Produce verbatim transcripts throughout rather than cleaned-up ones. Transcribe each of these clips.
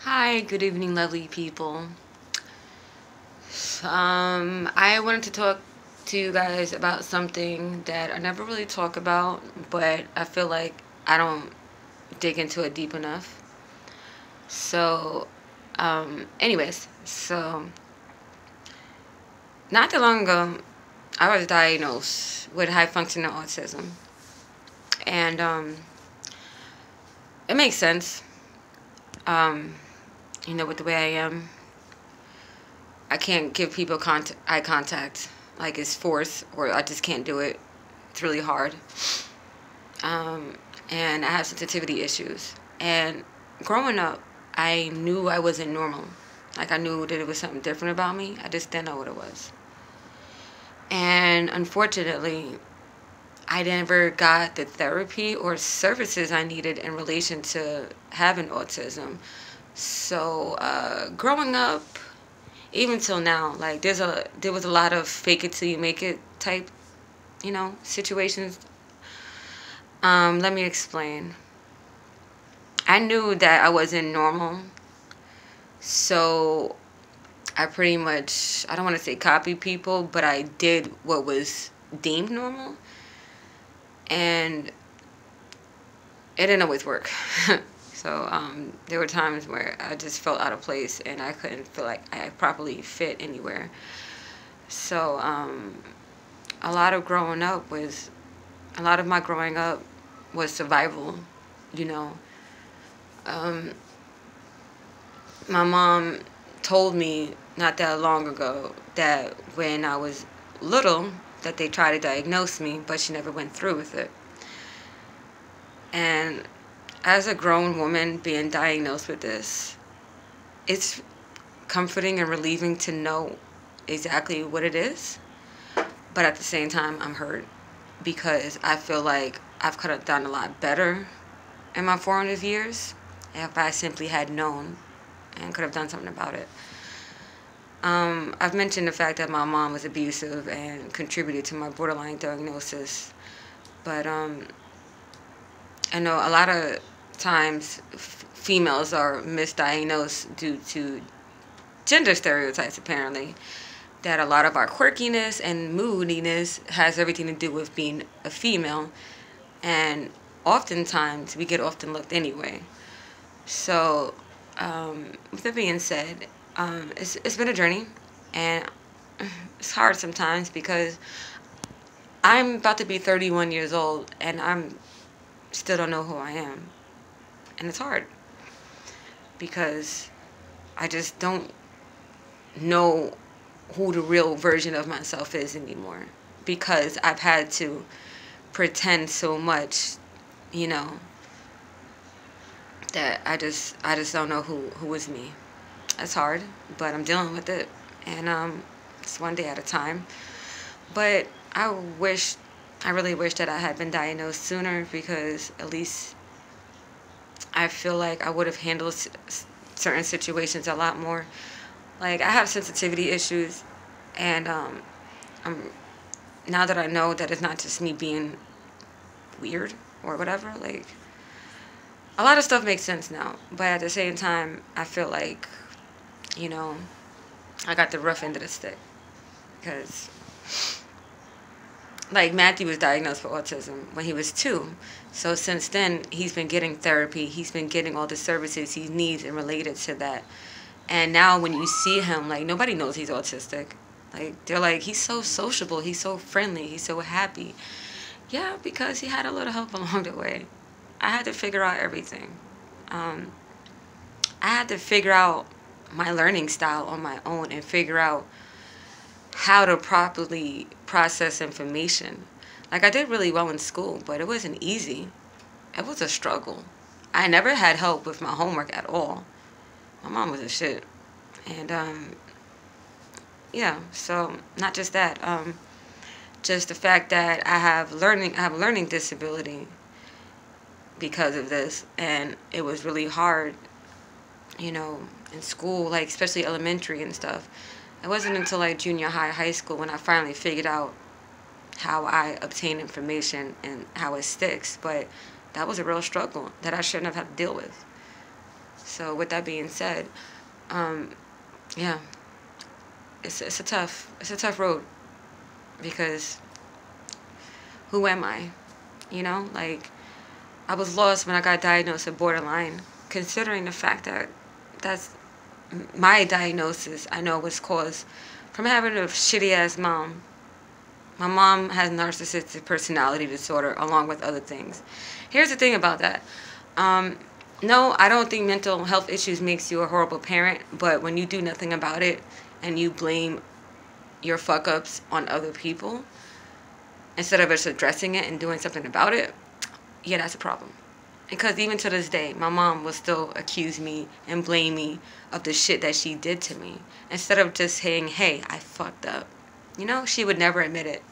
Hi, good evening, lovely people. Um, I wanted to talk to you guys about something that I never really talk about, but I feel like I don't dig into it deep enough. So, um, anyways, so not that long ago, I was diagnosed with high functioning autism, and um, it makes sense. Um, you know, with the way I am, I can't give people cont- eye contact like it's forced, or I just can't do it. It's really hard. Um, and I have sensitivity issues. And growing up, I knew I wasn't normal. Like I knew that it was something different about me. I just didn't know what it was. And unfortunately, I never got the therapy or services I needed in relation to having autism. So uh, growing up, even till now, like there's a there was a lot of fake it till you make it type, you know, situations. Um, let me explain. I knew that I wasn't normal, so I pretty much I don't want to say copy people, but I did what was deemed normal, and it didn't always work. So um, there were times where I just felt out of place and I couldn't feel like I properly fit anywhere. So um, a lot of growing up was a lot of my growing up was survival, you know. Um, my mom told me not that long ago that when I was little that they tried to diagnose me, but she never went through with it. And as a grown woman being diagnosed with this, it's comforting and relieving to know exactly what it is. But at the same time, I'm hurt because I feel like I've could have done a lot better in my formative years if I simply had known and could have done something about it. Um, I've mentioned the fact that my mom was abusive and contributed to my borderline diagnosis, but um, I know a lot of times f- females are misdiagnosed due to gender stereotypes, apparently. That a lot of our quirkiness and moodiness has everything to do with being a female, and oftentimes we get often looked anyway. So, um, with that being said, um, it's, it's been a journey, and it's hard sometimes because I'm about to be thirty-one years old, and I'm still don't know who I am, and it's hard because I just don't know who the real version of myself is anymore because I've had to pretend so much, you know, that I just I just don't know who who is me. It's hard, but I'm dealing with it, and um, it's one day at a time. But I wish, I really wish that I had been diagnosed sooner because at least I feel like I would have handled s- certain situations a lot more. Like I have sensitivity issues, and um, I'm now that I know that it's not just me being weird or whatever. Like a lot of stuff makes sense now, but at the same time, I feel like you know I got the rough end of the stick because like Matthew was diagnosed with autism when he was two. So since then, he's been getting therapy. He's been getting all the services he needs and related to that. And now when you see him, like nobody knows he's autistic. Like they're like he's so sociable, he's so friendly, he's so happy. Yeah, because he had a little help along the way. I had to figure out everything. Um, I had to figure out my learning style on my own and figure out how to properly process information. Like I did really well in school, but it wasn't easy. It was a struggle. I never had help with my homework at all. My mom was a shit. And um yeah, so not just that, um just the fact that I have learning I have a learning disability because of this, and it was really hard, you know, in school, like especially elementary and stuff. It wasn't until like junior high, high school when I finally figured out how I obtain information and how it sticks. But that was a real struggle that I shouldn't have had to deal with. So with that being said, um, yeah, it's it's a tough it's a tough road because who am I? You know, like I was lost when I got diagnosed with borderline, considering the fact that that's my diagnosis. I know was caused from having a shitty ass mom. My mom has narcissistic personality disorder along with other things. Here's the thing about that. Um, no, I don't think mental health issues makes you a horrible parent, but when you do nothing about it and you blame your fuck ups on other people instead of us addressing it and doing something about it, yeah, that's a problem. Because even to this day, my mom will still accuse me and blame me of the shit that she did to me. Instead of just saying, hey, I fucked up. You know, she would never admit it.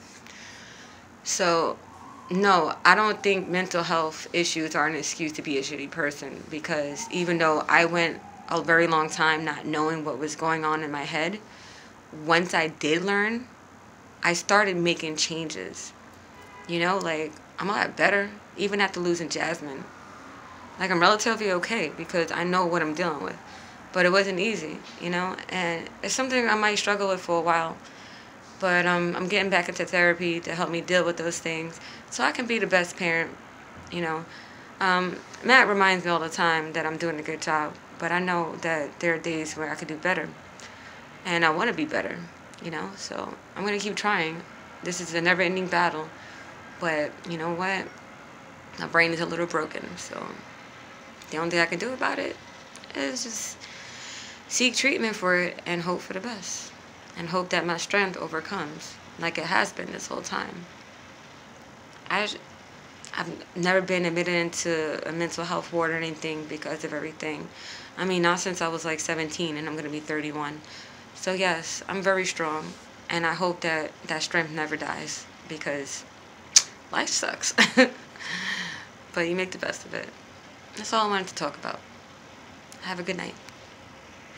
So, no, I don't think mental health issues are an excuse to be a shitty person. Because even though I went a very long time not knowing what was going on in my head, once I did learn, I started making changes. You know, like, I'm a lot better, even after losing Jasmine. Like, I'm relatively okay because I know what I'm dealing with. But it wasn't easy, you know? And it's something I might struggle with for a while. But um, I'm getting back into therapy to help me deal with those things so I can be the best parent, you know? Um, Matt reminds me all the time that I'm doing a good job. But I know that there are days where I could do better. And I want to be better, you know? So I'm going to keep trying. This is a never-ending battle. But you know what? My brain is a little broken, so the only thing I can do about it is just seek treatment for it and hope for the best. And hope that my strength overcomes, like it has been this whole time. I, I've never been admitted into a mental health ward or anything because of everything. I mean, not since I was like seventeen, and I'm going to be thirty-one. So yes, I'm very strong, and I hope that that strength never dies because life sucks. But you make the best of it. That's all I wanted to talk about. Have a good night.